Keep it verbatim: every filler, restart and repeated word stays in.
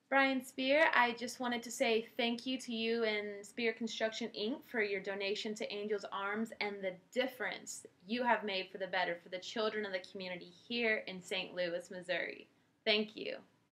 Brian Spear, I just wanted to say thank you to you and Spear Construction Incorporated for your donation to Angels Arms and the difference you have made for the better for the children of the community here in Saint Louis, Missouri. Thank you.